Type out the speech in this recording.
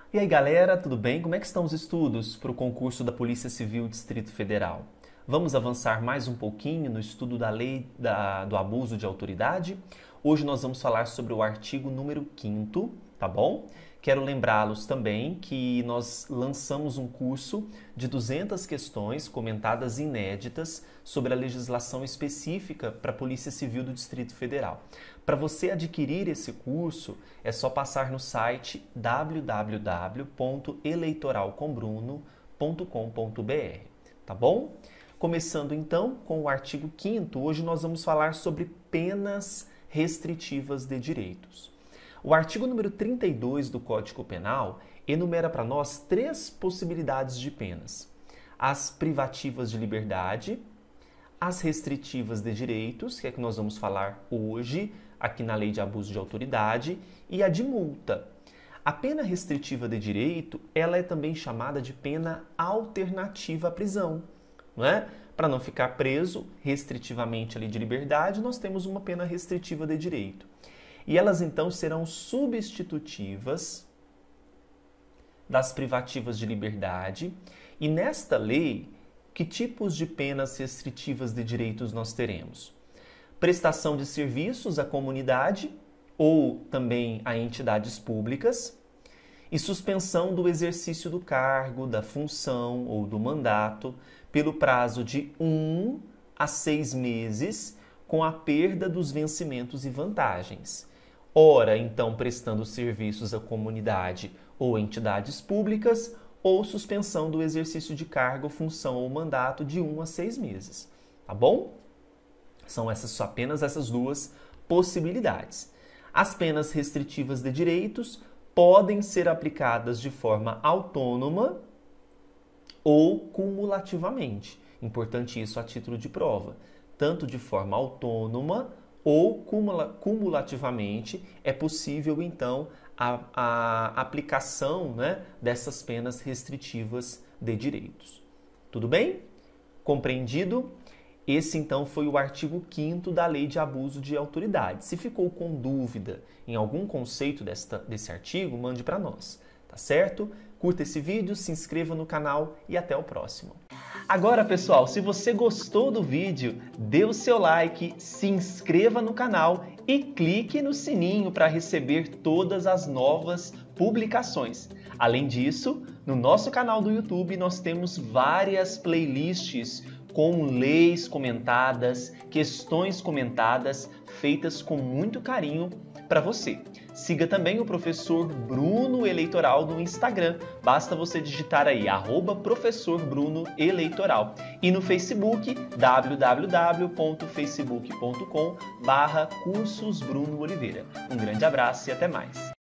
E aí galera, tudo bem? Como é que estão os estudos para o concurso da Polícia Civil Distrito Federal? Vamos avançar mais um pouquinho no estudo da lei do abuso de autoridade? Hoje nós vamos falar sobre o artigo número 5º, tá bom? Quero lembrá-los também que nós lançamos um curso de 200 questões comentadas inéditas sobre a legislação específica para a Polícia Civil do Distrito Federal. Para você adquirir esse curso, é só passar no site www.eleitoralcombruno.com.br, tá bom? Começando então com o artigo 5º, hoje nós vamos falar sobre penas restritivas de direitos. O artigo número 32 do Código Penal enumera para nós 3 possibilidades de penas: as privativas de liberdade, as restritivas de direitos, que é que nós vamos falar hoje, aqui na Lei de Abuso de Autoridade, e a de multa. A pena restritiva de direito, ela é também chamada de pena alternativa à prisão, não é? Para não ficar preso restritivamente ali de liberdade, nós temos uma pena restritiva de direito. E elas então serão substitutivas das privativas de liberdade. E nesta lei, que tipos de penas restritivas de direitos nós teremos? Prestação de serviços à comunidade ou também a entidades públicas e suspensão do exercício do cargo, da função ou do mandato pelo prazo de 1 a 6 meses com a perda dos vencimentos e vantagens. Ora, então, prestando serviços à comunidade ou entidades públicas, ou suspensão do exercício de cargo, função ou mandato de 1 a 6 meses. Tá bom? São apenas essas 2 possibilidades. As penas restritivas de direitos podem ser aplicadas de forma autônoma ou cumulativamente. Importante isso a título de prova. Tanto de forma autônoma ou cumulativamente é possível, então, a aplicação, né, dessas penas restritivas de direitos. Tudo bem? Compreendido? Esse, então, foi o artigo 5º da Lei de Abuso de Autoridade. Se ficou com dúvida em algum conceito desse artigo, mande para nós, tá certo? Curta esse vídeo, se inscreva no canal e até o próximo. Agora, pessoal, se você gostou do vídeo, dê o seu like, se inscreva no canal e clique no sininho para receber todas as novas publicações. Além disso, no nosso canal do YouTube nós temos várias playlists com leis comentadas, questões comentadas, feitas com muito carinho para você. Siga também o professor Bruno Eleitoral no Instagram. Basta você digitar aí @professorbrunoeleitoral. E no Facebook, www.facebook.com/cursosbrunooliveira. Um grande abraço e até mais.